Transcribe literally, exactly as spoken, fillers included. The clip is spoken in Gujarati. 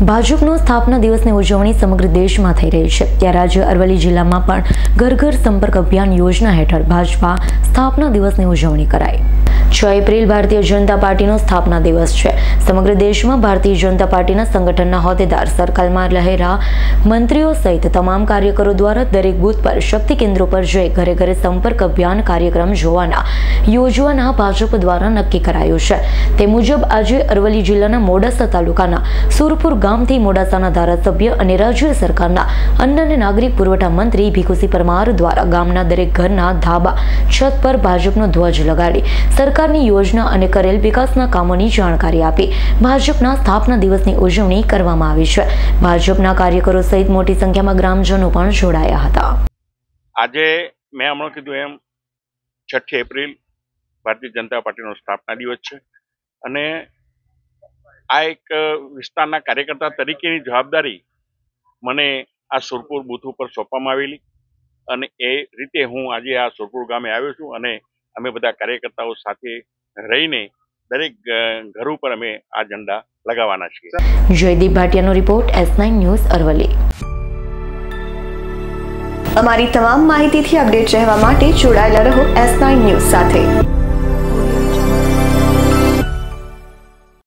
ભાજપનો સ્થાપના દિવસની ઉજવણી સમગ્ર દેશમાં થઈ રહી છે ત્યારે આજે અરવલ્લી જિલ્લામાં પણ ઘર ઘર સંપર્ક અભિયાન યોજના હેઠળ ભાજપા સ્થાપના દિવસની ઉજવણી કરાઈ। છ એપ્રિલ ભારતીય જનતા પાર્ટીનો સ્થાપના દિવસ છે। સમગ્ર દેશમાં ભારતીય જનતા પાર્ટીના સંગઠનના હોદ્દેદાર, સર્કલમાં રહેલા મંત્રીઓ સહિત તમામ કાર્યકરો દ્વારા દરેક બૂથ પર શક્તિ કેન્દ્રો પર જઈ ઘરે ઘરે સંપર્ક અભિયાન કાર્યક્રમ જોવાના યોજવાના ભાજપ દ્વારા નક્કી કરાયું છે। તે મુજબ આજે અરવલ્લી જિલ્લાના મોડાસા તાલુકાના સુરપુર ગામથી મોડાસાના ધારાસભ્ય અને રાજ્ય સરકારના અન્ન અને નાગરિક પુરવઠા મંત્રી ભીખુસિંહ પરમાર દ્વારા ગામના દરેક ઘરના ધાબા છત પર ભાજપનો ધ્વજ લગાડી સરકારની યોજના અને કરેલ વિકાસના કામોની જાણકારી આપી ભાજપના સ્થાપના દિવસની ઉજવણી કરવામાં આવી છે। ભાજપના કાર્યકરો સહિત મોટી સંખ્યામાં ગ્રામજનો પણ જોડાયા હતા। આજે મેં હમણાં કીધું એમ છઠ્ઠી એપ્રિલ ભારતીય જનતા પાર્ટીનો સ્થાપના દિવસ છે અને આ એક વિસ્તારના કાર્યકર્તા તરીકેની જવાબદારી મને આ સુરપુર બૂથ ઉપર સોંપવામાં આવેલી અને એ રીતે હું આજે આ સુરપુર ગામે આવ્યો છું અને અમે બધા કાર્યકર્તાઓ સાથે રહીને દરેક ઘર ઉપર અમે આ ઝંડા લગાવવાના છીએ। જયદીપ ભાટિયાનો report, S nine news, Aravalli. અમારી તમામ માહિતીથી અપડેટ રહેવા માટે જોડાયેલા રહો એસ નાઇન ન્યૂઝ સાથે।